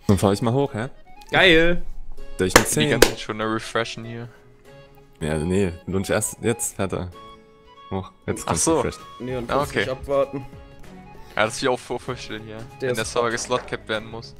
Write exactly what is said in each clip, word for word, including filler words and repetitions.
Dann fahr ich mal hoch, hä? Geil! Da ich mit Die zehn. ganze Zeit schon refreshen hier. Ja, nee, Lunch erst jetzt, hat er. Hoch, jetzt Ach so. refreshed. Nee, und Ah, kannst okay. nicht abwarten. Ja, das ist wie auch vorvorstellen hier. Der wenn der ist Server geslotcapped werden muss.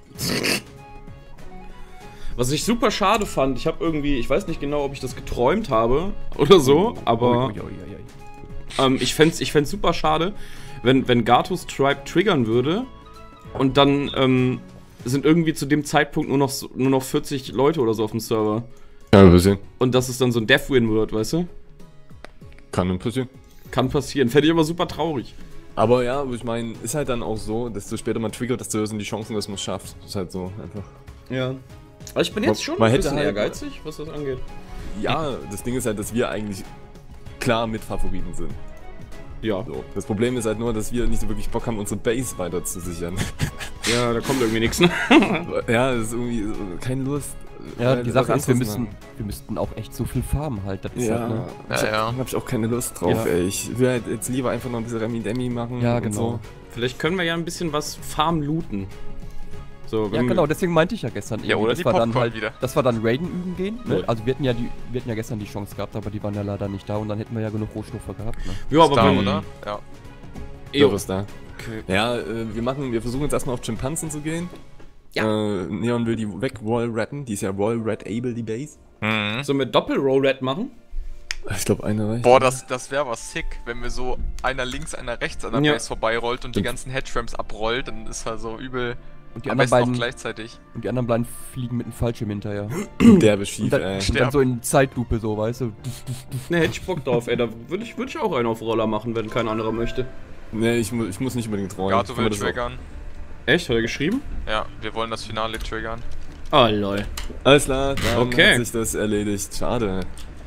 Was ich super schade fand, ich habe irgendwie, ich weiß nicht genau, ob ich das geträumt habe oder so, aber Ui, ui, ui, ui. ähm, ich fänd's, ich fänd's super schade, wenn, wenn Gatos Tribe triggern würde und dann ähm, sind irgendwie zu dem Zeitpunkt nur noch, so- nur noch vierzig Leute oder so auf dem Server. Ja, wir sehen. Und dass es dann so ein Death-Win wird, weißt du? Kann dann passieren. Kann passieren. Fände ich aber super traurig. Aber ja, ich meine, ist halt dann auch so, desto später man triggert, desto höher sind die Chancen, dass man es schafft. Das ist halt so einfach. Ja. Aber ich bin jetzt schon Man ein hätte bisschen halt- ehrgeizig, was das angeht. Ja, das Ding ist halt, dass wir eigentlich klar mit Favoriten sind. Ja. So. Das Problem ist halt nur, dass wir nicht so wirklich Bock haben, unsere Base weiter zu sichern. Ja, da kommt irgendwie nichts, ne? Ja, das ist irgendwie so, keine Lust. Ja, äh, die was Sache ist, wir anderes müssen, machen. wir müssten auch echt so viel farmen halt. Das ist Ja, halt, ne? Ja, ich hab, ja. hab ich auch keine Lust drauf, Ja. ey. Ich will halt jetzt lieber einfach noch ein bisschen Remi-Demi machen. Ja, und genau. So. Vielleicht können wir ja ein bisschen was Farm looten. So, Ja, wenn genau, deswegen meinte ich ja gestern Ja, oder dass die wir dann Popcorn halt, wieder. dass wir dann Raiden üben gehen. Ne? Ja. Also wir hatten, ja die, wir hatten ja gestern die Chance gehabt, aber die waren ja leider nicht da und dann hätten wir ja genug Rohstoffe gehabt. Ne? Ja, aber da, wenn, oder? Ja. Ja, Jo. was da. Okay. Ja, äh, wir machen, wir versuchen jetzt erstmal auf Chimpansen zu gehen. Ja. Äh, Neon will die weg wall ratten, die ist ja wall rat able, die Base. Mhm. Sollen wir Doppel-Roll-Red machen? Ich glaube, eine reicht. Boah, das, das wäre was sick, wenn wir so einer links, einer rechts an der Ja. Base vorbeirollt und die ganzen Headramps abrollt, dann ist halt so übel. Und die Am anderen besten auch beiden, gleichzeitig. und die anderen beiden fliegen mit einem Fallschirm hinterher. Derbe schief, Und dann, ey. und Sterb. dann so in Zeitlupe so, weißt du. Ne, hätte ich Bock drauf, ey. Da würde ich, würd ich auch einen auf Roller machen, wenn kein anderer möchte. Nee, ich, mu ich muss nicht unbedingt rollen. Gato Ich kann mir will das auch- triggern. Echt? Hat er geschrieben? Ja, wir wollen das Finale triggern. Ah, lol. Alles klar, dann Okay. hat sich das erledigt. Schade.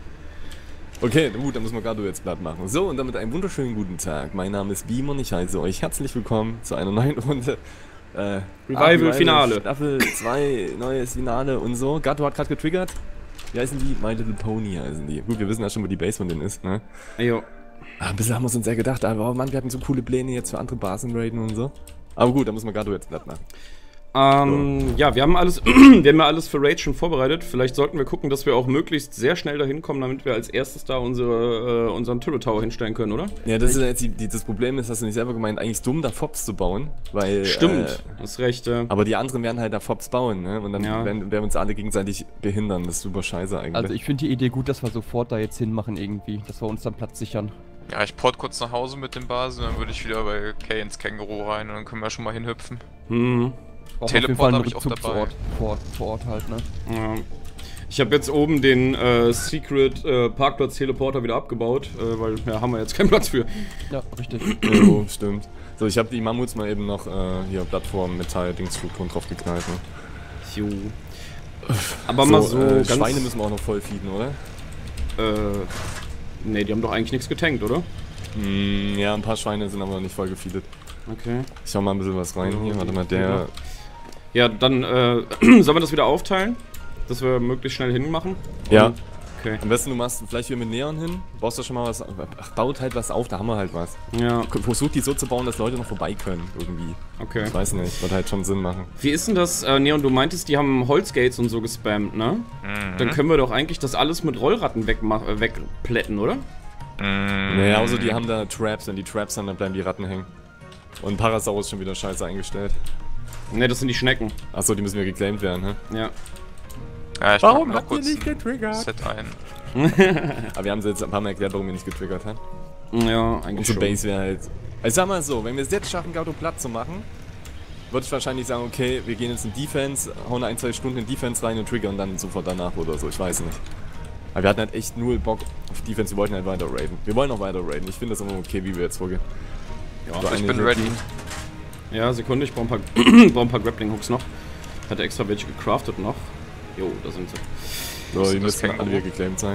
Okay, gut, dann müssen wir Gato jetzt platt machen. So, und damit einen wunderschönen guten Tag. Mein Name ist Beam und ich heiße euch herzlich willkommen zu einer neuen Runde. Äh, Revival Finale. Staffel zwei, neues Finale und so. Gato hat gerade getriggert. Wie heißen die? My Little Pony heißen die. Gut, wir wissen ja schon, wo die Base von denen ist, ne? Jo. Ah, ein bisschen haben wir uns sehr gedacht, aber oh Mann, wir hatten so coole Pläne jetzt für andere Basen raiden und so. Aber gut, dann müssen wir Gato jetzt platt machen. Ähm, ja, wir haben alles, wir haben ja alles für Raid schon vorbereitet. Vielleicht sollten wir gucken, dass wir auch möglichst sehr schnell dahin kommen, damit wir als erstes da unsere, äh, unseren Turret Tower hinstellen können, oder? Ja, das ist ja jetzt die, die, das Problem ist, hast du nicht selber gemeint, eigentlich dumm, da Fobs zu bauen, weil... Stimmt, Äh, hast recht. Äh, aber die anderen werden halt da Fobs bauen, ne? Und dann Ja. werden, werden wir uns alle gegenseitig behindern, das ist super scheiße eigentlich. Also ich finde die Idee gut, dass wir sofort da jetzt hinmachen irgendwie, dass wir uns dann Platz sichern. Ja, ich port kurz nach Hause mit dem Basen, dann würde ich wieder bei Kay ins Känguru rein und dann können wir schon mal hinhüpfen. hm. Brauchen wir auf jeden Teleport Fall einen hab ich auch Rückzug dabei. vor Ort, vor, Ort, vor Ort halt, ne? Ja. Ich habe jetzt oben den äh, Secret äh, Parkplatz Teleporter wieder abgebaut, äh, weil ja, haben wir jetzt keinen Platz für. Ja, richtig. Oh, stimmt. So, ich habe die Mammuts mal eben noch äh, hier Plattform, Metall, Dingsstrukturen drauf geknallt, ne? Jo. Aber mal so äh, ganz... Schweine müssen wir auch noch voll feeden, oder? Äh, ne, die haben doch eigentlich nichts getankt, oder? Mm, ja, ein paar Schweine sind aber noch nicht voll gefeedet. Okay. Ich schau mal ein bisschen was rein hier, warte mal, der... Ja, dann äh, sollen wir das wieder aufteilen, dass wir möglichst schnell hinmachen? Ja. Und- Okay. Am besten du machst vielleicht hier mit Neon hin, baust da schon mal was, ach, baut halt was auf, da haben wir halt was. Ja, Versucht die so zu bauen, dass Leute noch vorbei können, irgendwie. okay. Ich weiß nicht, wird halt schon Sinn machen. Wie ist denn das, äh, Neon, du meintest, die haben Holzgates und so gespammt, ne? Mhm. Dann können wir doch eigentlich das alles mit Rollratten wegmach- äh, wegplätten, oder? Mhm. Naja, außer die haben da Traps, wenn die Traps haben, dann bleiben die Ratten hängen. Und Parasaurus ist schon wieder scheiße eingestellt. Ne, das sind die Schnecken. Achso, die müssen wieder geclaimed werden, ne? Ja. Ja, ich Warum mach mal habt ihr kurz nicht ein getriggert? Set ein. Aber wir haben sie jetzt ein paar Mal erklärt, warum wir nicht getriggert haben. Ja, eigentlich Unsere schon. Base wäre halt... Also sag mal so, wenn wir es jetzt schaffen, Gato platt zu machen, würde ich wahrscheinlich sagen, okay, wir gehen jetzt in Defense, hauen ein, zwei Stunden in Defense rein und triggern dann sofort danach oder so, ich weiß nicht. Aber wir hatten halt echt null Bock auf Defense, wir wollten halt weiter raiden. Wir wollen auch weiter raiden, ich finde das immer okay, wie wir jetzt vorgehen. Ja, So, ich eine bin hier- ready. Ja, Sekunde, ich brauche ein paar, brauch ein paar Grappling-Hooks noch. Hatte extra welche gecraftet noch. Jo, da sind sie. So, Ist die das müssen alle Känguru? wieder geclaimed sein.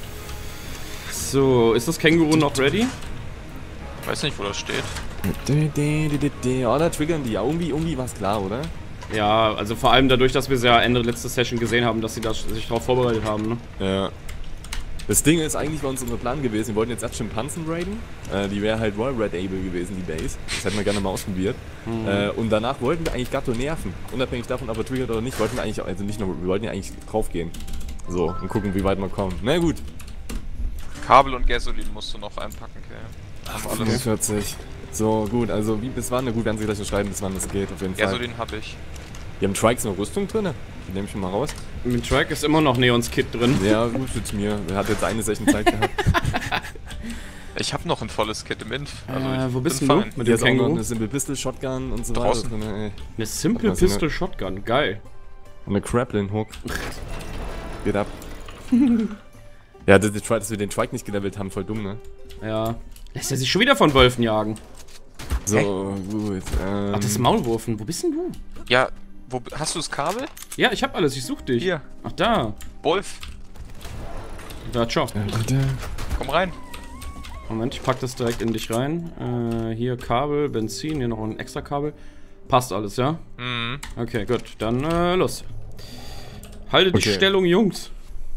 So, ist das Känguru noch ready? Weiß nicht, wo das steht. Oh, da triggern die ja. Irgendwie, irgendwie war es klar, oder? Ja, also vor allem dadurch, dass wir es ja Ende letzter Session gesehen haben, dass sie da sich darauf vorbereitet haben, ne? Ja. Das Ding ist, eigentlich war uns unser Plan gewesen, wir wollten jetzt erst Schimpansen raiden. Äh, die wäre halt Royal Red Able gewesen, die Base. Das hätten wir gerne mal ausprobiert. Mhm. Äh, und danach wollten wir eigentlich Gatto nerven. Unabhängig davon, ob er triggert oder nicht, wollten wir eigentlich, also nicht nur, wir wollten ja eigentlich draufgehen. So, und gucken, wie weit wir kommen. Na gut. Kabel und Gasolin musst du noch einpacken, okay. Haben wir alles. fünfundvierzig. So, gut, also wie bis wann? Na gut, werden sie gleich noch schreiben, bis wann das geht, auf jeden Fall. Gasolin hab ich. Die haben Trikes noch Rüstung drin? Die nehme ich schon mal raus. Mit Trike ist immer noch Neons Kit drin. Ja, gut für mir. Er hat jetzt eine Session Zeit gehabt. Ich hab noch ein volles Kit im Inf. Also äh, ich wo bist bin du? fein. Mit Hier dem ist auch noch Känguru? eine Simple Pistol Shotgun und so Draußen. weiter. Drin, Eine Simple Warte mal, so Pistol Shotgun, geil. Und eine Grappling Hook. Geht ab. Ja, das, das, dass wir den Trike nicht gelevelt haben, voll dumm, ne? Ja. Lässt er sich schon wieder von Wölfen jagen? So, Hä? gut. Ähm, Ach, das ist Maulwurfen. Wo bist denn du? Ja, wo hast du das Kabel? Ja, ich hab alles, ich such dich. Hier. Ach, da. Wolf, Da, ciao. komm rein. Moment, ich pack das direkt in dich rein. Äh, hier Kabel, Benzin, hier noch ein extra Kabel. Passt alles, ja? Mhm. Okay, gut. Dann, äh, los. Haltet die Okay. Stellung, Jungs.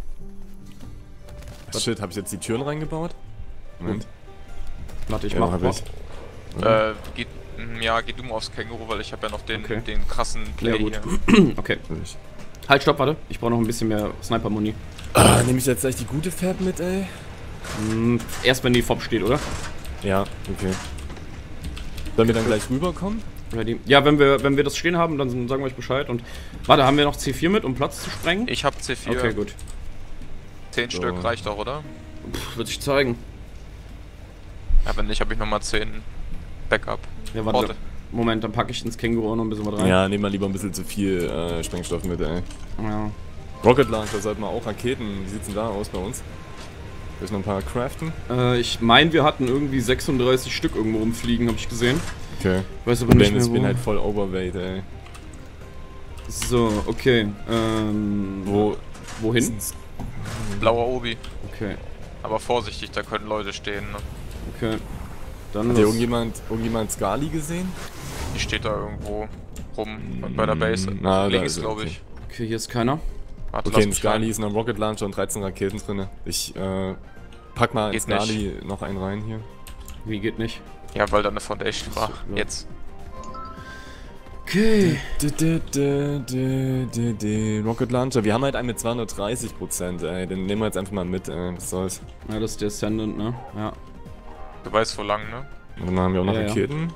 Shit, hab ich jetzt die Türen reingebaut? Moment. Warte, ich Ja, mach hab mal. ich. Äh, geht, mm, ja, geh du mal aufs Känguru, weil ich habe ja noch den, Okay. den krassen Play Ja, gut. hier. Okay. Hab ich. Halt, stopp, warte. Ich brauche noch ein bisschen mehr Sniper-Muni. Ah, nehme ich jetzt gleich die gute Fab mit, ey? Hm, erst wenn die F O B steht, oder? Ja, okay. Sollen wir dann gleich rüberkommen? Ready. Ja, wenn wir, wenn wir das stehen haben, dann sagen wir euch Bescheid. Und warte, haben wir noch C vier mit, um Platz zu sprengen? Ich hab C vier. Okay, gut. zehn So. Stück reicht doch, oder? Puh, wird sich zeigen. Ja, wenn nicht, habe ich nochmal zehn Backup. Ja, warte. Orte. Moment, dann packe ich ins Känguru auch noch ein bisschen was rein. Ja, nehmen wir lieber ein bisschen zu viel äh, Sprengstoff mit, ey. Ja. Rocket Launcher sollten wir auch Raketen. Wie sieht's denn da aus bei uns? Soll ich noch ein paar craften? Äh, ich meine, wir hatten irgendwie sechsunddreißig Stück irgendwo rumfliegen, habe ich gesehen. Okay. Weiß aber nicht Problem mehr ist, ich bin wo. halt voll overweight, ey. So, okay. Ähm, Wo? wohin? Sind's- Blauer Obi. Okay, Aber vorsichtig, da können Leute stehen. Ne? okay. Dann Hat hier los. irgendjemand, irgendjemand Skali gesehen? Die steht da irgendwo rum bei der Base. Mm, na, da Links, ist er, glaube okay. ich. Okay, hier ist keiner. Warte, Okay, lass ein mich Skali rein. ist ein Rocket Launcher und dreizehn Raketen drin. Ich äh, pack mal in Geht Skali noch einen rein hier. Wie geht nicht? Ja, weil da eine Foundation war. Ja. Jetzt. Okay. D -d -d -d -d -d Rocket Launcher, wir haben halt einen mit zweihundertdreißig Prozent, ey. Den nehmen wir jetzt einfach mal mit, ey. Was soll's. Ja, das ist der Ascendant, ne? Ja. Du weißt wo lang, ne? Und dann haben wir auch noch Ja, ja. Raketen.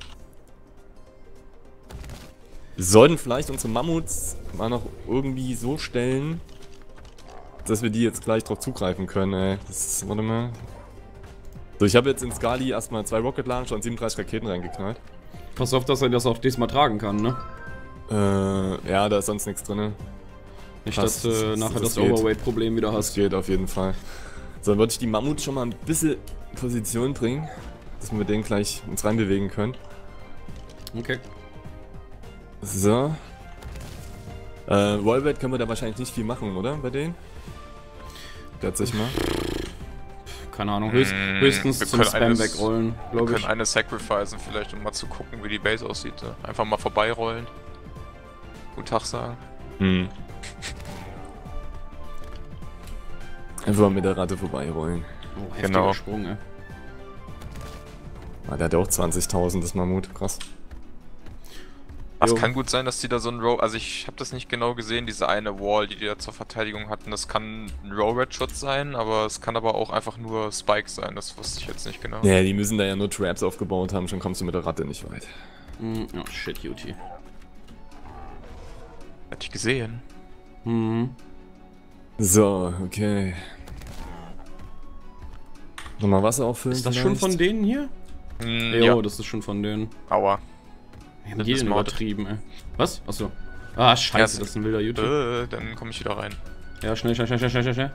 Wir sollten vielleicht unsere Mammuts mal noch irgendwie so stellen, dass wir die jetzt gleich drauf zugreifen können, ey. Das ist, warte mal. So, ich habe jetzt in Skali erstmal zwei Rocket Launcher und siebenunddreißig Raketen reingeknallt. Pass auf, dass er das auch diesmal tragen kann, ne? Äh, ja, da ist sonst nichts drin. Nicht, Passt, dass du das- nachher das das, geht. Overweight-Problem wieder Das hast. geht auf jeden Fall. So, dann würde ich die Mammuts schon mal ein bisschen in Position bringen, dass wir mit denen gleich uns reinbewegen können. Okay. So. Äh, Rollback können wir da wahrscheinlich nicht viel machen, oder? Bei denen? Schätze sich mal. Keine Ahnung, höchst, Mm, höchstens wir zum können Spam eines- wegrollen, Wir glaube können ich. eine sacrificen vielleicht, um mal zu gucken, wie die Base aussieht. Ne? Einfach mal vorbeirollen. Guten Tag sagen. Hm. Einfach mal mit der Ratte vorbeirollen. Oh, heftiger Genau. Sprung, ey. Ah, der hat ja auch zwanzigtausend, das Mammut. Krass. Es Jo. kann gut sein, dass die da so ein Row... Also ich habe das nicht genau gesehen, diese eine Wall, die die da zur Verteidigung hatten. Das kann ein Row-Red-Schutz sein, aber es kann aber auch einfach nur Spikes sein. Das wusste ich jetzt nicht genau. Ja, die müssen da ja nur Traps aufgebaut haben, schon kommst du mit der Ratte nicht weit. Hm, oh, shit, Juti. Hätte ich gesehen. Mhm. So, okay. Nochmal Wasser auffüllen. Ist das schon von vielleicht? denen hier? Hm, Jo, ja, das ist schon von denen. aua. Wir haben Das die ist denn Mord. übertrieben, ey. Was? Achso. Ah, scheiße, Ja, das ist ein wilder YouTube. Äh, dann komme ich wieder rein. Ja, schnell, schnell, schnell, schnell, schnell, schnell.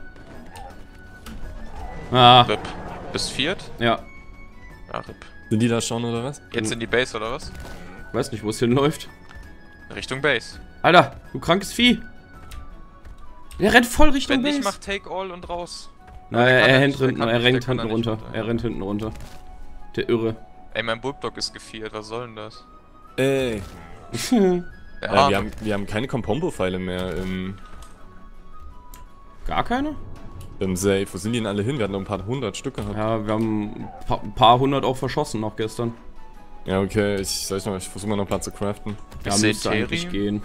Ah, Rip. Bis viert? ja. Ja, Rip. Sind die da schon oder was? Jetzt in die Base, oder was? Weiß nicht, wo es hinläuft. Richtung Base. Alter, du krankes Vieh. Der rennt voll Richtung Wenn Base. nicht, mach Take All und raus. Na, Der er, kann er, da rennt nicht, der hinten, kann er nicht, rennt der kann hinten da nicht runter. runter, Er ja. rennt hinten runter. Der Irre. Ey, mein Bulldog ist gefiert, was soll denn das? Ey. Der Äh, Arme. wir, haben, wir haben keine Kompombo-Pfeile mehr im. Gar keine? Dann safe. Wo sind die denn alle hin? Wir hatten noch ein paar hundert Stück gehabt. Ja, wir haben ein paar, ein paar hundert auch verschossen noch gestern. Ja, okay. Ich sag noch, ich versuche mal noch Platz zu craften. Ja, Ich müsste seh eigentlich Terry. gehen.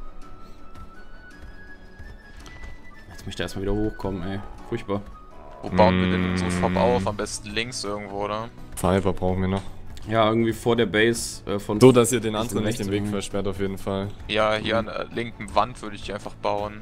Jetzt möchte ich erstmal wieder hochkommen, ey. Furchtbar. Wo bauen wir denn Mm. unsere Fob auf? Am besten links irgendwo, oder? Fiber brauchen wir noch. Ja, irgendwie vor der Base äh, von... So, dass ihr den Bisschen anderen nicht den rechts Weg irgendwie. versperrt auf jeden Fall. Ja, hier an der linken Wand würde ich die einfach bauen.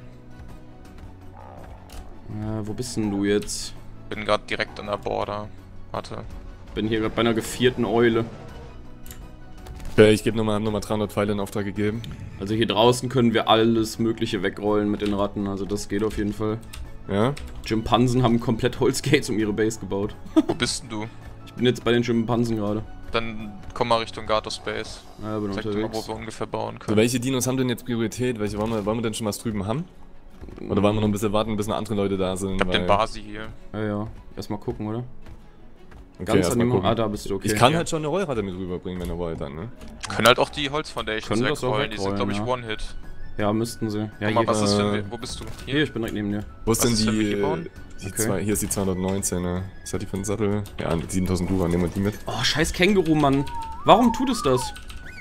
Äh, wo bist denn du jetzt? Bin gerade direkt an der Border. Warte. Bin hier gerade bei einer gevierten Eule. Okay, ich gebe nochmal noch mal dreihundert Pfeile in Auftrag gegeben. Also hier draußen können wir alles mögliche wegrollen mit den Ratten, also das geht auf jeden Fall. Ja? Schimpansen haben komplett Holzgates um ihre Base gebaut. Wo bist denn du? Ich bin jetzt bei den Schimpansen gerade. Dann komm mal Richtung Garter Space. Ja, bin Sag dir mal, unterwegs. wo wir ungefähr bauen So, können. welche Dinos haben denn jetzt Priorität? Welche wollen wir, wollen wir denn schon was drüben haben? Oder wollen wir noch ein bisschen warten, bis noch andere Leute da sind? Ich hab den weil- Basi hier. Ja, ja. Erstmal gucken, oder? Okay, Ganz erst an mal die gucken. Ah, da bist du, okay. Ich kann Ja. halt schon eine Rollratte mit rüberbringen, wenn ihr wollt dann, ne? Können halt auch die Holz Foundations Können das auch wegrollen. Die sind, glaube ich, wegrollen, One-Hit. Ja, müssten sie. Ja, Guck hier, mal, was ist äh, denn. Wo bist du? hier, ich bin direkt neben dir. Wo ist Was denn ist, wenn wir die, hier bauen? die Okay. zwei, hier ist die zweihundertneunzehn, ne? Was hat die für einen Sattel? Ja, siebentausend Dura, nehmen wir die mit. Oh, scheiß Känguru, Mann. Warum tut es das?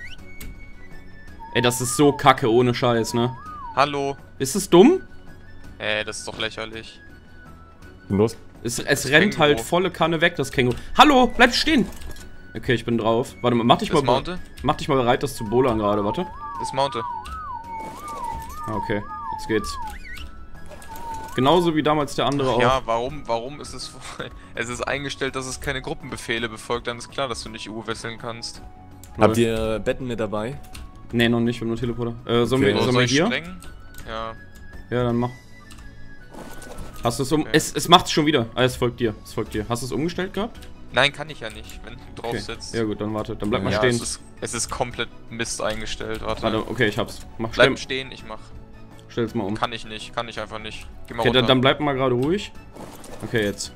Ey, das ist so kacke ohne Scheiß, ne? Hallo? Ist es dumm? Ey, das ist doch lächerlich. Und los? Es, es Das rennt Känguru. halt volle Kanne weg, das Känguru. Hallo, bleib stehen! Okay, ich bin drauf. Warte mal, mach dich mal, Dismounte? mach dich mal bereit, das zu bowlern gerade, warte. Dismounte. Ah, okay, jetzt geht's. Genauso wie damals der andere auch. Ja, warum, warum ist es... Es ist eingestellt, dass es keine Gruppenbefehle befolgt, dann ist klar, dass du nicht U wechseln kannst. Habt ihr Betten mit dabei? Nee, noch nicht, wir haben nur Teleporter. Äh, sollen Okay. wir, So, sollen soll wir ich hier? sprengen? Ja. Ja, dann mach. Hast du es um... Okay. Es, es macht's schon wieder. Ah, es folgt dir. Es folgt dir. Hast du es umgestellt gehabt? Nein, kann ich ja nicht, wenn du drauf Okay. sitzt. Ja gut, dann warte. Dann bleib mal ja, stehen. es ist, es ist komplett Mist eingestellt, warte. Warte, okay, ich hab's. Mach, stell, Bleib stehen, ich mach. stell's mal um. Kann ich nicht, kann ich einfach nicht. Geh mal Okay, runter. dann, dann bleib mal gerade ruhig. Okay, jetzt.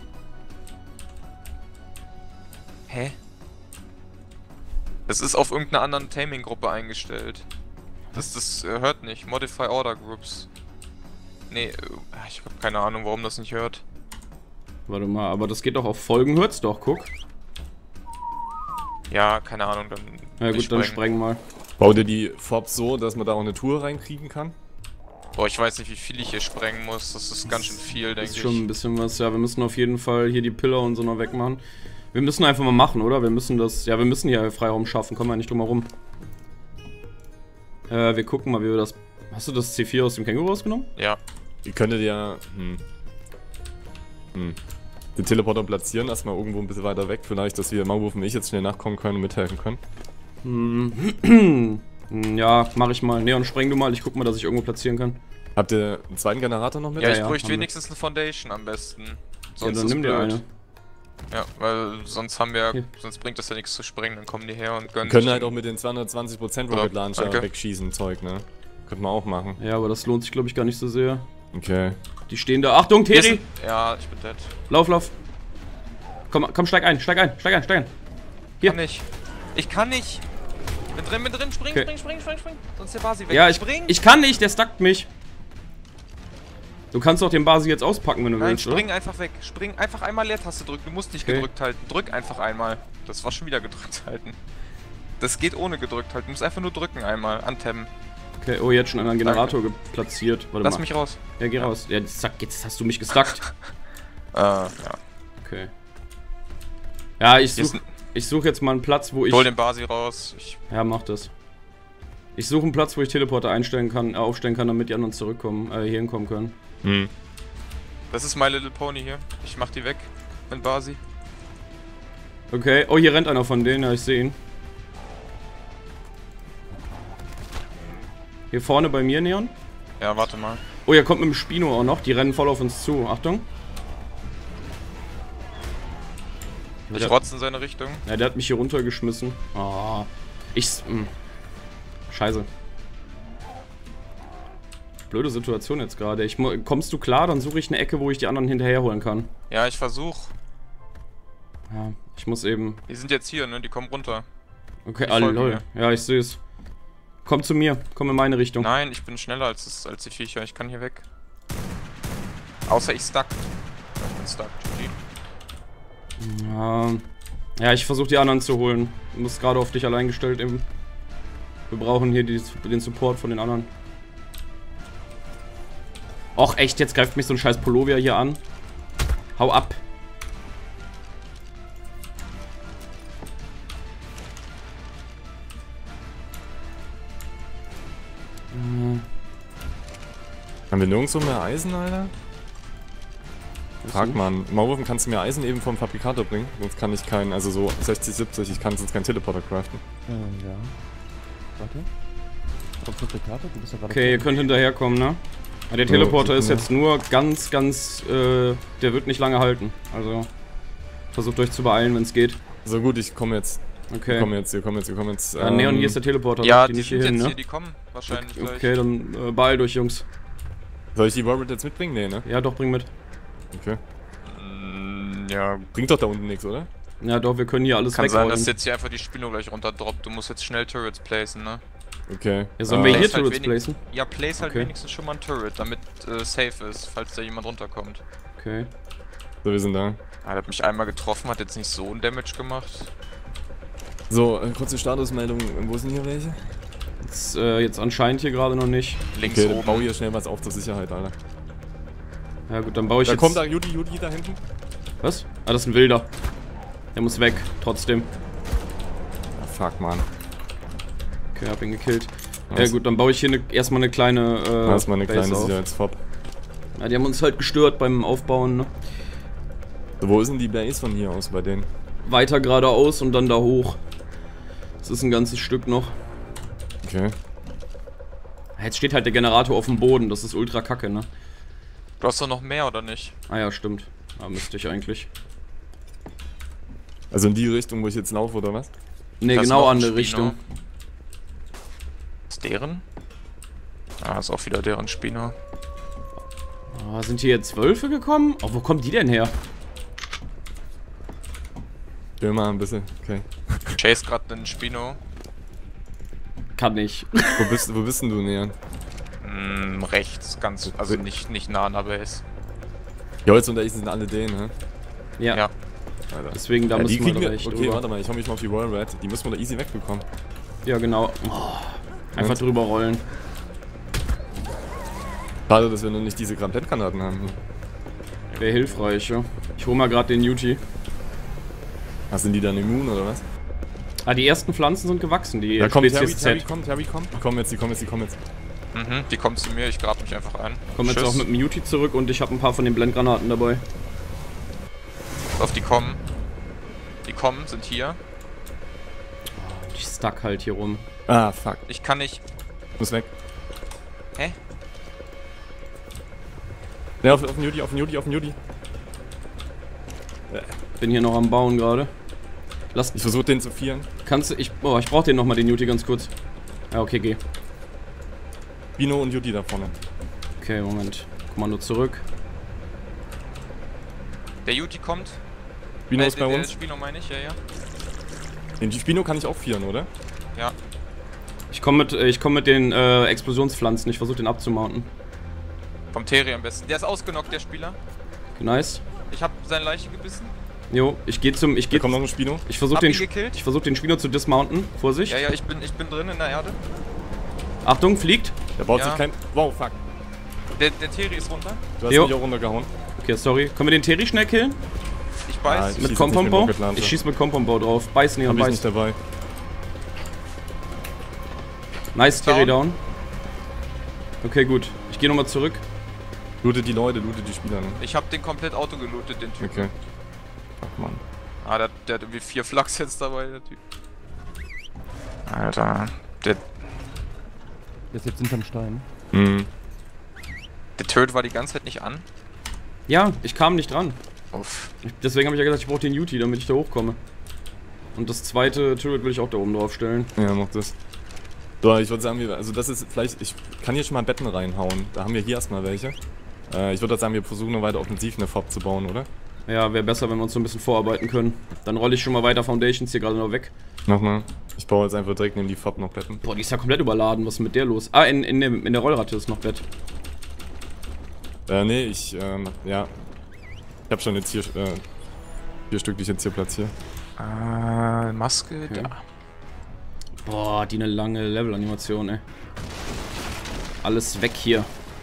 Hä? Das ist auf irgendeiner anderen Taming-Gruppe eingestellt. Das, das äh, hört nicht. Modify Order Groups. Nee, äh, ich hab keine Ahnung, warum das nicht hört. Warte mal, aber das geht doch auf Folgen, hört's doch, guck. Ja, keine Ahnung, dann. Ja nicht gut, dann sprengen. spreng mal. Baut ihr die Fobs so, dass man da auch eine Tour reinkriegen kann? Boah, ich weiß nicht, wie viel ich hier sprengen muss. Das ist ganz schön viel, denke Ist ich. schon ein bisschen was. Ja, wir müssen auf jeden Fall hier die Pillar und so noch wegmachen. Wir müssen einfach mal machen, oder? Wir müssen das... Ja, wir müssen hier Freiraum schaffen. Kommen wir nicht drum herum. Äh, wir gucken mal, wie wir das... Hast du das C vier aus dem Känguru rausgenommen? Ja. Ihr könntet ja... Hm. Hm. Den Teleporter platzieren, erstmal irgendwo ein bisschen weiter weg. Vielleicht, dass wir Maulwurf und ich jetzt schnell nachkommen können und mithelfen können. Hm. Ja, mach ich mal. Neon, spreng du mal. Ich guck mal, dass ich irgendwo platzieren kann. Habt ihr einen zweiten Generator noch mit? Ja, Ja, ich ja, bräuchte haben wir. wenigstens eine Foundation am besten. Ja, Sonst dann ist nimm dir blöd. eine. Ja, weil sonst haben wir, Hier. sonst bringt das ja nichts zu sprengen, dann kommen die her und Wir gönnen können sich halt den- auch mit den zweihundertzwanzig Prozent Ja, Rocket Launcher danke. wegschießen, Zeug, ne? Könnte man auch machen. Ja, aber das lohnt sich, glaube ich, gar nicht so sehr. Okay. Die stehen da. Achtung, Hier Teri! ist ein- Ja, ich bin dead. Lauf, lauf. Komm, komm, steig ein, steig ein, steig ein, steig ein. Hier. Kann nicht. Ich kann nicht. Bin drin, bin drin, spring, Okay. spring, spring, spring, spring. Sonst ist der Basi weg. Ja, ich, spring. ich kann nicht, der stackt mich. Du kannst doch den Basi jetzt auspacken, wenn du Nein, willst, spring oder? einfach weg. Spring einfach einmal Leertaste drücken. Du musst nicht Okay. gedrückt halten. Drück einfach einmal. Das war schon wieder gedrückt halten. Das geht ohne gedrückt halten. Du musst einfach nur drücken einmal. Antemmen. Okay, oh, jetzt schon einen Generator platziert. Warte Lass mal. mich raus. Ja, geh raus. Ja, zack, jetzt hast du mich gestackt. Äh, ja. Okay. Ja, ich Hier ist such, ein, ich such jetzt mal einen Platz, wo ich... ich hol den Basi raus. Ich, Ja, mach das. Ich suche einen Platz, wo ich Teleporter einstellen kann, äh, aufstellen kann, damit die anderen zurückkommen, äh, hier hinkommen können. Hm. das ist My Little Pony hier. Ich mach die weg. Mit Basi. Okay, oh, hier rennt einer von denen, ja, ich sehe ihn. Hier vorne bei mir, Neon. Ja, warte mal. Oh, hier kommt mit dem Spino auch noch, die rennen voll auf uns zu. Achtung. Ich Der- rotze in seine Richtung. Ja, der hat mich hier runtergeschmissen. Ah, ich... Mh. Scheiße. Blöde Situation jetzt gerade. Ich mu- Kommst du klar, dann suche ich eine Ecke, wo ich die anderen hinterherholen kann. Ja, ich versuch. Ja, ich muss eben... Die sind jetzt hier, ne? Die kommen runter. Okay, Die ah, folgen lol. Ja, ich sehe es. Komm zu mir, komm in meine Richtung. Nein, ich bin schneller als, das, als die Viecher. Ich kann hier weg. Außer ich stuck. Ich bin stuck, G G. Ja, ja ich versuche die anderen zu holen. Du bist gerade auf dich allein gestellt eben. Wir brauchen hier die, den Support von den anderen. Och, echt, jetzt greift mich so ein scheiß Polovia hier an. Hau ab. Hm. Haben wir nirgendwo mehr Eisen, Alter? Frag mal, Maulwurfen, kannst du mir Eisen eben vom Fabrikator bringen? Sonst kann ich keinen, also so sechzig, siebzig, ich kann sonst keinen Teleporter craften. Äh, ja. Warte. Vom Fabrikator, du bist ja gerade. Okay, ihr könnt hinterherkommen, ne? Aber der Teleporter ist jetzt nur ganz, ganz, äh, der wird nicht lange halten. Also, versucht euch zu beeilen, wenn es geht. So gut, ich komme jetzt. Okay. Wir kommen jetzt, wir kommen jetzt, wir kommen jetzt. Ja, Neon, hier ist der Teleporter. Ja, die die nicht sind hier hin, jetzt ne? hier, die kommen wahrscheinlich Okay, gleich. okay, dann äh, beeilt euch, Jungs. Soll ich die Warrior jetzt mitbringen? Nee, ne? Ja, doch, bring mit. Okay. Mm, ja, Bringt doch da unten nichts, oder? Ja, doch, wir können hier alles kann sein, wegrollen. dass jetzt hier einfach die Spino gleich runterdroppt. Du musst jetzt schnell Turrets placen, ne? Okay. Ja, sollen äh, wir hier Place halt Turrets wenig- placen? Ja, place halt Okay. wenigstens schon mal ein Turret, damit äh, safe ist, falls da jemand runterkommt. Okay. So, wir sind da. Ah, der hat mich einmal getroffen, hat jetzt nicht so einen Damage gemacht. So, äh, kurze Statusmeldung. Wo sind hier welche? Jetzt, äh, jetzt anscheinend hier gerade noch nicht. Links Okay, dann oben. bau hier schnell was auf zur Sicherheit, Alter. Ja gut, dann baue ich Da jetzt... kommt da Judy, Judy da hinten. Was? Ah, das ist ein Wilder. Der muss weg, trotzdem. Ah, fuck, man. Okay, hab ihn gekillt. Nice. Ja gut, dann baue ich hier ne, erstmal eine kleine, äh, Da ist mal eine Base kleine auf. Sicherheitsfob. Ja, die haben uns halt gestört beim Aufbauen, ne? So, wo ist denn die Base von hier aus bei denen? Weiter geradeaus und dann da hoch. Das ist ein ganzes Stück noch. Okay. Jetzt steht halt der Generator auf dem Boden, das ist ultra kacke, ne? Du hast doch noch mehr, oder nicht? Ah ja, stimmt. Da müsste ich eigentlich. Also in die Richtung, wo ich jetzt laufe, oder was? Ne, Da ist genau noch ein andere Spino. Richtung. Ist deren? Ah, ist auch wieder deren Spino. Oh, sind hier jetzt Wölfe gekommen? Oh, wo kommen die denn her? Geh mal ein bisschen. Okay. Chase gerade einen Spino. Kann nicht. Wo bist, wo bist denn du, Neon? Mm, rechts, ganz, also nicht, nicht nah an der Base. Ja, jetzt und ich sind alle denen, ne? Ja, Ja. Alter. deswegen da Ja, die müssen wir kriegen da wir. echt Okay, drüber. warte mal, ich hau mich mal auf die Royal Red. Die müssen wir da easy wegbekommen. Ja, genau. Oh, einfach Und? drüber rollen. Schade, dass wir noch nicht diese Granatengranaten haben. Wäre hilfreich, ja. Ich hol mal gerade den Yuti. Ach, sind die dann immun oder was? Ah, die ersten Pflanzen sind gewachsen, die Da kommt Terry, Spezies Terry, Z. kommt, Terry, kommt. Die kommen jetzt, die kommen jetzt, die kommen jetzt. Mhm, die kommen zu mir, ich grab mich einfach ein. Kommen jetzt Tschüss. auch mit dem Yuti zurück und ich habe ein paar von den Blendgranaten dabei. Auf die kommen. Die kommen, sind hier. Ich stuck halt hier rum. Ah, fuck. Ich kann nicht. Muss weg. Hä? Ne, auf, auf den Judy, auf den Judy, auf den Judy. Bin hier noch am Bauen gerade. Lass. Ich versuche den zu vieren. Kannst du. Ich. Oh, ich brauch den nochmal, den Yuti, ganz kurz. Ja, okay, geh. Bino und Judy da vorne. Okay, Moment. Kommando zurück. Der Yuti kommt. Bino Äh, ist bei der, uns. Der Spino meine ich, ja, ja. Den Spino kann ich auch vieren, oder? Ja. Ich komme mit, äh, ich komm mit den äh, Explosionspflanzen. Ich versuche den abzumounten. Vom Terry am besten. Der ist ausgenockt, der Spieler. Nice. Ich habe seine Leiche gebissen. Jo, ich gehe zum. Ich Hier gehe. kommt noch ein Spino. Ich versuche Hab den. ihn gekillt. Ich versuche den Spino zu dismounten. Vorsicht. Ja, ja, ich bin, ich bin drin in der Erde. Achtung, fliegt. Der baut Ja. sich kein. Wow, fuck. Der, der Terry ist runter. Du hast Jo. mich auch runtergehauen. Okay, sorry. Können wir den Terry schnell killen? Ich Ah, beiß. ich Mit schieß jetzt nicht Compound-Bau? mit Rocket Launcher. Ich schieß mit Compound-Bau drauf. Beiß, Neon, Hab ich beiß. nicht dabei. Nice, Terry Down. down. Okay, gut. Ich gehe nochmal zurück. Loote die Leute, loote die Spieler, ne? Ich habe den komplett Auto gelootet, den Typ. Okay. Ach, Mann. Ah, der, der hat irgendwie vier Flachs jetzt dabei, der Typ. Alter. Der, Der ist jetzt hinterm Stein. Mhm. der Turret war die ganze Zeit nicht an. Ja, ich kam nicht dran. Uff. Ich, deswegen habe ich ja gesagt, ich brauche den Yuti, damit ich da hochkomme. Und das zweite Turret will ich auch da oben drauf stellen. Ja, mach das. So, ich würde sagen, wir, also das ist vielleicht, ich kann hier schon mal Betten reinhauen. Da haben wir hier erstmal welche. Äh, ich würde sagen, wir versuchen noch weiter offensiv eine Fob zu bauen, oder? Ja, wäre besser, wenn wir uns so ein bisschen vorarbeiten können. Dann rolle ich schon mal weiter Foundations hier gerade noch weg. Nochmal. Ich baue jetzt einfach direkt neben die Fob noch Betten. Boah, die ist ja komplett überladen. Was ist mit der los? Ah, in, in, der, in der Rollratte ist noch Bett. Äh, nee, ich, ähm, ja. Ich hab schon jetzt hier, äh, vier Stück, die ich jetzt hier platziere. Äh, Maske, Okay. da. Boah, die eine lange Level-Animation, ey. Alles weg hier.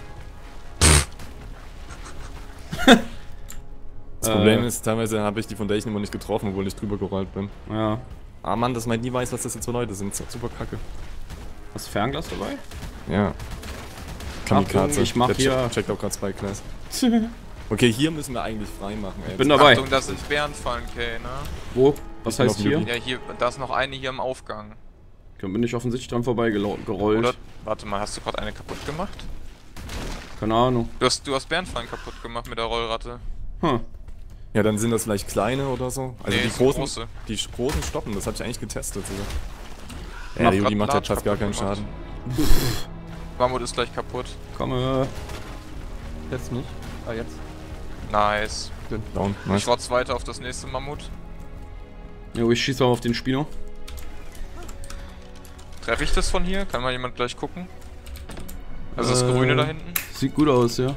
Das Problem ist, teilweise habe ich die Foundation immer nicht getroffen, obwohl ich drüber gerollt bin. Ja. Ah Mann, dass man nie weiß, was das jetzt für Leute sind. Das ist super kacke. Hast du Fernglas dabei? Ja. Kamikaze. ich mach Der hier- check- Checkt auch gerade Spy Class. Okay, hier müssen wir eigentlich frei machen, ey. Bin dabei. Achtung, das sind Bärenfallen, Kay, ne? Wo? Was Ich bin heißt auf hier? dem Ja, hier, da ist noch eine hier im Aufgang. Da bin ich offensichtlich dran vorbei gelo- gerollt. Oder, warte mal, hast du gerade eine kaputt gemacht? Keine Ahnung. Du hast, du hast Bärenfallen kaputt gemacht mit der Rollratte. Hm. Ja, dann sind das vielleicht kleine oder so. Also Nee, die das sind großen, große. die sch- großen stoppen, das hatte ich eigentlich getestet sogar. Mach Ja, die, grad die macht Large jetzt fast gar keinen kaputt Schaden. Mammut ist gleich kaputt. Komme. Jetzt nicht. Ah, jetzt. Nice. Down, Ich nice. rotz weiter auf das nächste Mammut. Jo, ich schieße mal auf den Spino. Treffe ich das von hier? Kann mal jemand gleich gucken? Also das Äh, Grüne da hinten? Sieht gut aus, ja.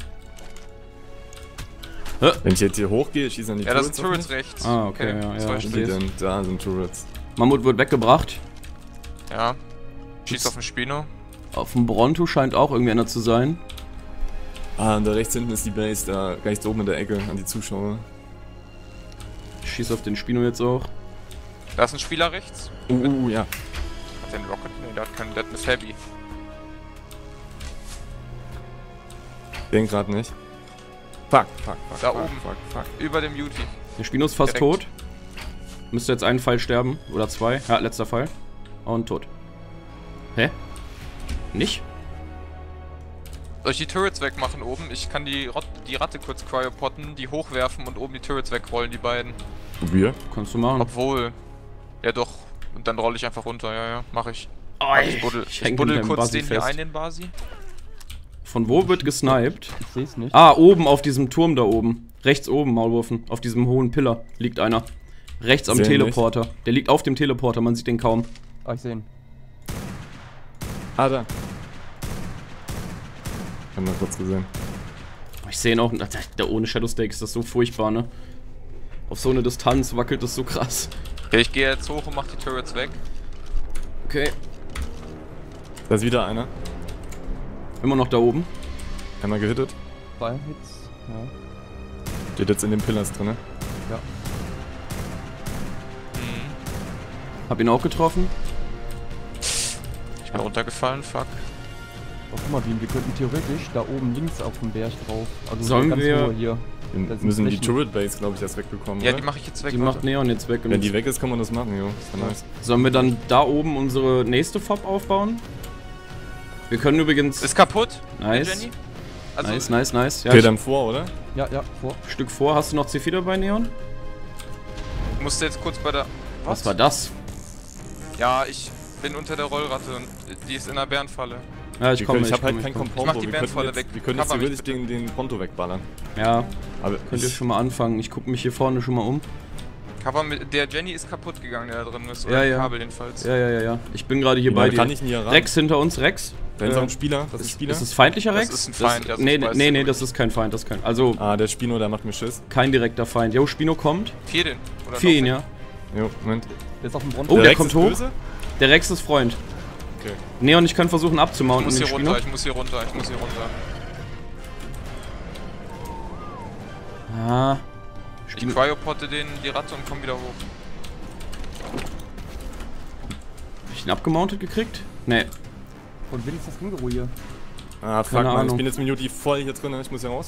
Wenn ich jetzt hier hochgehe, schieße an die Ja, das sind Turrets Turrets rechts. Ah, okay, ja, ja. Zwei Ich Stück. Die seh's. denn? Da sind Turrets. Mammut wird weggebracht. Ja. Schieß auf den Spino. Auf dem Bronto scheint auch irgendwie einer zu sein. Ah, und da rechts hinten ist die Base, da rechts oben in der Ecke an die Zuschauer. Ich schieße auf den Spino jetzt auch. Da ist ein Spieler rechts. Uh, uh, ja. Hat der einen Rocket? Nee, der hat keinen. Der hat eine Heavy. Den gerade nicht. Fuck, fuck, fuck. Da fuck, oben. Fuck, fuck. Über dem Beauty. Der Spino ist fast Direkt. tot. Müsste jetzt einen Pfeil sterben. Oder zwei. Ja, letzter Pfeil. Und tot. Hä? Nicht? Soll ich die Turrets wegmachen oben? Ich kann die, Rot die Ratte kurz cryopotten, die hochwerfen und oben die Turrets wegrollen, die beiden. Probier. Kannst du machen. Obwohl. Ja doch. Und dann rolle ich einfach runter, ja, ja, mach ich. Oh, Warte, ich buddel, ich ich häng buddel mit meinem kurz Basi den hier fest. ein, den Basi. Von wo wird gesniped? Ich seh's nicht. Ah, oben auf diesem Turm da oben. Rechts oben, Maulwurfen. Auf diesem hohen Pillar liegt einer. Rechts am Sehen Teleporter. Der liegt auf dem Teleporter, man sieht den kaum. Ah, ich seh ihn. Ah, da. Haben wir kurz gesehen. Ich sehe ihn auch. Da ohne Shadow Stake ist das so furchtbar, ne? Auf so eine Distanz wackelt das so krass. Ja, ich gehe jetzt hoch und mach die Turrets weg. Okay. Da ist wieder einer. Immer noch da oben. Einmal gehittet. Zwei Hits. Ja. Steht jetzt in den Pillars drin. Ja. Hab ihn auch getroffen. Ich bin runtergefallen, fuck. Oh, guck mal, Beam, wir könnten theoretisch da oben links auf dem Berg drauf. Also Sollen ganz wir- hohe hier. Wir Da sind müssen die Flächen. Turret Base, glaube ich, erst wegbekommen. Ja, oder? die mache ich jetzt weg. Die warte. macht Neon jetzt weg. Und Wenn die weg ist, kann man das machen, jo. Ist ja nice. Sollen wir dann da oben unsere nächste Fob aufbauen? Wir können übrigens... Ist kaputt. Nice. Jenny? Also, Nice, nice, nice. Ja, Okay, ich- dann vor, oder? Ja, ja, vor. Stück vor. Hast du noch C vier dabei, Neon? ich musste jetzt kurz bei der... Was war das? Ja, ich bin unter der Rollratte und die ist in der Bärenfalle. Ja, ich Wir komme, können, ich ich habe halt komme, kein ich komme. Compound. Ich mach die wir könnten Bärenfalle jetzt, weg. Wir können jetzt Cover mich theoretisch den, den Ponto wegballern. Ja, Aber könnt ihr ich, schon mal anfangen. Ich gucke mich hier vorne schon mal um. Cover mit... Der Jenny ist kaputt gegangen, der da drin ist. Ja, Oder ja. ein Kabel jedenfalls. Ja, ja, ja, ja. Ich bin gerade hier ja, bei kann dir. ich nie ran. Rex hinter uns, Rex. Da ist auch Äh, ein Spieler. Das ist ein Spieler. Ist es feindlicher Das Rex? ist ein Feind, Das, also nee, ich weiß nee, es nee, nicht. das ist kein Feind, das ist kein. Also Ah, der Spino, der macht mir Schiss. kein direkter Feind. Jo, Spino kommt. Vier den. Oder Für noch ihn, den? ja. Jo, Moment. Der ist auf dem Bronn. Oh, der Rex kommt ist hoch. Böse? Der Rex ist Freund. Okay. Neon, ich kann versuchen Ich abzumounten muss den hier Spino. runter, ich muss hier runter, ich muss hier runter. Ah. Ich Spino. cryopotte den, die Ratte und komm wieder hoch. Hab ich ihn abgemountet gekriegt? Nee. Und wen ist das Känguru hier? Ah, fuck, Keine Mann. Ich Ahnung. bin jetzt Minute voll hier drin. Ich muss hier raus.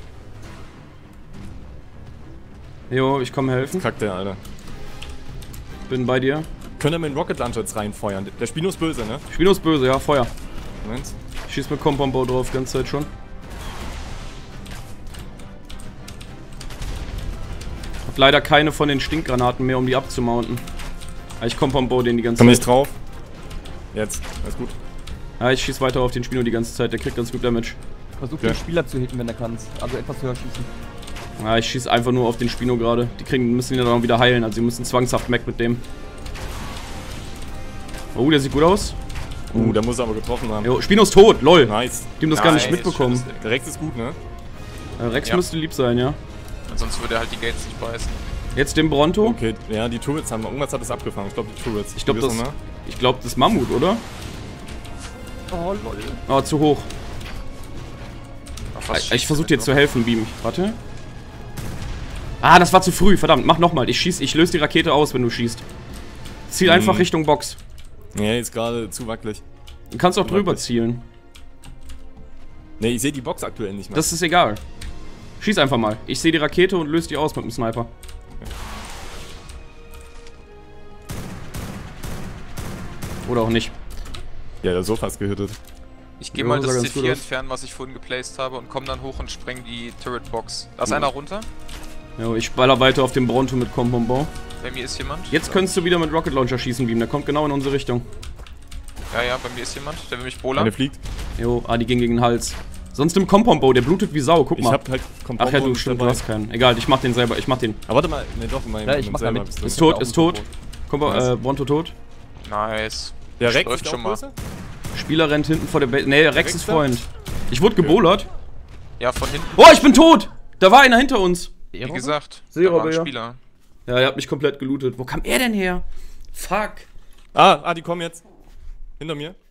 Jo, ich komme helfen. Kackt der, Alter. Bin bei dir. Könnt ihr mit dem Rocket Launcher jetzt reinfeuern? Der Spino ist böse, ne? Spino ist böse, ja, Feuer. Moment. Ich schieß mit Compound-Bow drauf, ganze Zeit schon. Hab leider keine von den Stinkgranaten mehr, um die abzumounten. Aber ich Compound-Bow den die ganze Komm Zeit. nicht drauf. Jetzt. Alles gut. Ja, ich schieß weiter auf den Spino die ganze Zeit, der kriegt ganz gut Damage. Versuch Ja. den Spieler zu hitten, wenn er kannst. Also etwas höher schießen. Ja, ich schieß einfach nur auf den Spino gerade. Die kriegen, müssen ihn dann wieder heilen, also sie müssen zwangshaft weg mit dem. Oh, der sieht gut aus. Uh, der muss er aber getroffen haben. Jo, Spino ist tot, lol. Nice. Die haben das gar nicht Nice, mitbekommen. schönes Ding. Der Rex ist gut, ne? Äh, Rex Ja. müsste lieb sein, ja. Sonst würde er halt die Gates nicht beißen. Jetzt den Bronto. Okay, ja, die Turrets haben... Irgendwas hat es abgefangen. Ich glaube, die Turrets. Ich glaube, Die das, wissen, ne? ich glaub, das Mammut, oder? Oh, lol. Oh, zu hoch. Ach, was Ich, ich schießt versuche der dir zu noch? helfen, Beam. Warte. Ah, das war zu früh. Verdammt, mach nochmal. Ich schieß, ich löse die Rakete aus, wenn du schießt. Ziel Hm. einfach Richtung Box. Nee, ist gerade zu wackelig. Du kannst auch Zu drüber wackelig. zielen. Nee, ich sehe die Box aktuell nicht mehr. Das ist egal. Schieß einfach mal. Ich sehe die Rakete und löse die aus mit dem Sniper. Oder auch nicht. Ja, der Sofa ist gehittet. Ich gehe Ja, mal sah das ganz C gut vier aus. entfernen, was ich vorhin geplaced habe, und komme dann hoch und spreng die Turret-Box. Da ist Mhm. einer runter. Ja, ich baller weiter auf dem Bronto mit Kompombo. Bei mir ist jemand. Jetzt könntest du wieder mit Rocket Launcher schießen, Beam. Der kommt genau in unsere Richtung. Ja, ja, bei mir ist jemand. Der will mich bollern. Eine fliegt. Jo, ah, die ging gegen den Hals. Sonst im Kompombo, der blutet wie Sau. Guck Ich mal. hab halt Ach ja, du stimmt, du hast keinen. Egal, ich mach den selber. Ich mach den. Aber warte mal, ne doch, mein, Ja, ich mein mach selber damit. bist du. Ist tot, auch ist ein tot. Kombo. Kombo, Nice. äh, Bronto tot. Nice. Der Rex läuft ist schon auch mal. größer? Spieler rennt hinten vor der Base. Nee, Rex Rex ist da? Freund. Ich wurde gebollert. Ja, von hinten. Oh, ich bin tot! Da war einer hinter uns. Wie gesagt, da Seeräuber, war ein ja. Spieler. Ja, er hat mich komplett gelootet. Wo kam er denn her? Fuck. Ah, ah, die kommen jetzt. Hinter mir.